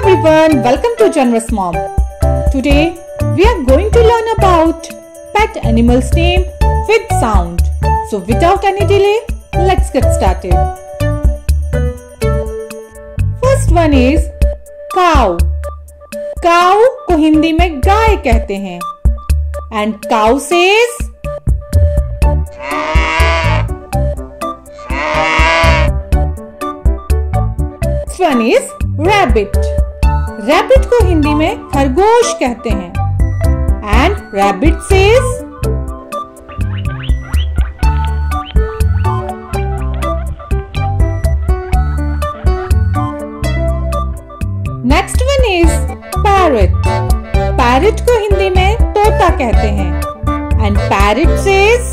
everyone, welcome to Generous Mom. Today we are going to learn about pet animals name with sound. So without any delay, let's get started. First one is cow. Cow को हिंदी में गाय कहते हैं. And cow says next one is rabbit. Rabbit को हिंदी में खरगोश कहते हैं. And rabbit says next one is parrot. Parrot को हिंदी में तोता कहते हैं. And parrot says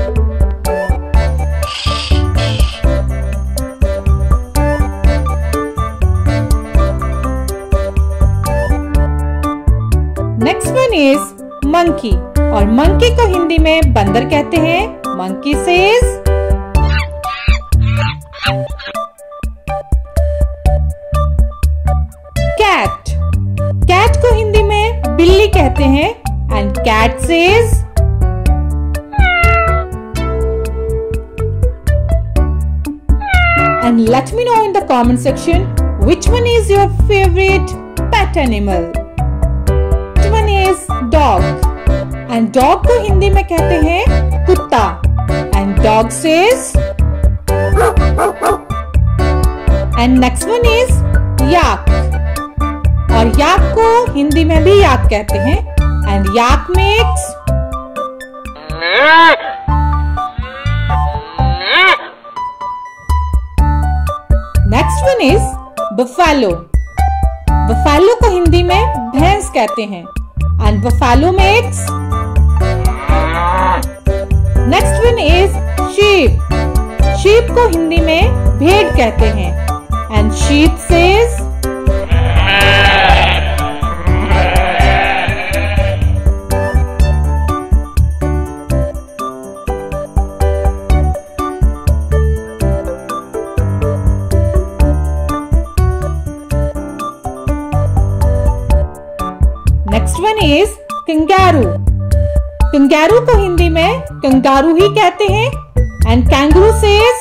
next one is monkey. और मंकी को हिंदी में बंदर कहते हैं. Monkey says cat. कैट को हिंदी में बिल्ली कहते हैं. And cat says and let me know in the comment section which one is your favorite pet animal. Dog. And dog को हिंदी में कहते हैं कुत्ता. And dog says and next one is yak. और yak को हिंदी में भी yak कहते हैं. And yak makes next one is buffalo. buffalo को हिंदी में भैंस कहते हैं. And buffalo makes next one is sheep. sheep को हिंदी में भेड़ कहते हैं. And sheep says next one is kangaroo. kangaroo को हिंदी में कंगारू ही कहते हैं. And kangaroo says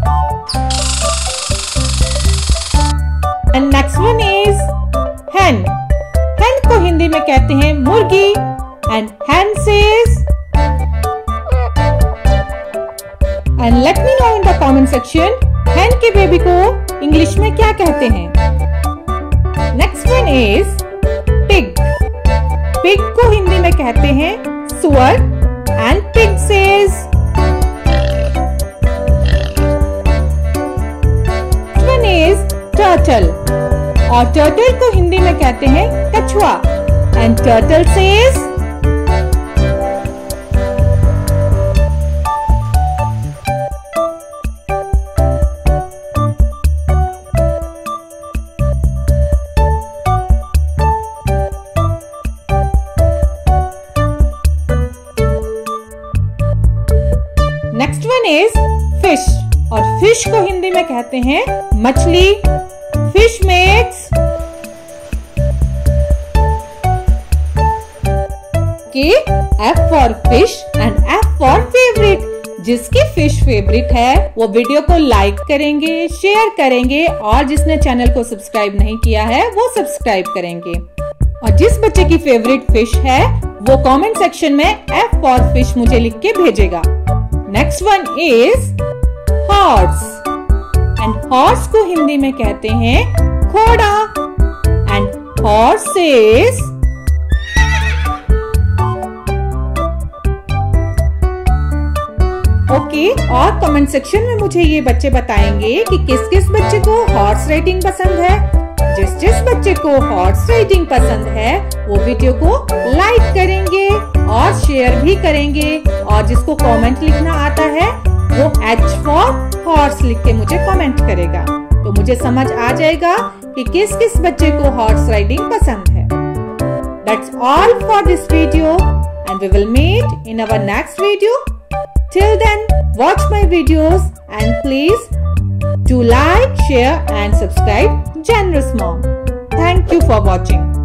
and next one is hen. hen को हिंदी में कहते हैं मुर्गी. And hen says and let me know in the comment section hen के बेबी को इंग्लिश में क्या कहते हैं. next one is pig. Pig को हिंदी में कहते हैं सुअर. And pig says one is turtle. और टर्टल को हिंदी में कहते हैं कछुआ. And turtle says next one is fish. और फिश को हिंदी में कहते हैं मछली. Fish makes F for fish and F for favourite. जिसकी फिश फेवरेट है वो वीडियो को लाइक करेंगे, शेयर करेंगे और जिसने चैनल को सब्सक्राइब नहीं किया है वो सब्सक्राइब करेंगे. और जिस बच्चे की फेवरेट फिश है वो कमेंट सेक्शन में F फॉर फिश मुझे लिख के भेजेगा. Next one is horse. And horse को हिंदी में कहते हैं घोड़ा. And horse says okay. और कमेंट सेक्शन में मुझे ये बच्चे बताएंगे कि किस किस बच्चे को हॉर्स राइडिंग पसंद है. जिस बच्चे को हॉर्स राइडिंग पसंद है वो वीडियो को लाइक करेंगे और शेयर भी करेंगे. और जिसको कमेंट लिखना आता है वो H फॉर हॉर्स लिख के मुझे कमेंट करेगा. तो मुझे समझ आ जाएगा कि किस किस बच्चे को हॉर्स राइडिंग पसंद है. That's all for this video and we will meet in our next video. Till then, watch my videos and please do like, share and subscribe Generous Mom. Thank you for watching.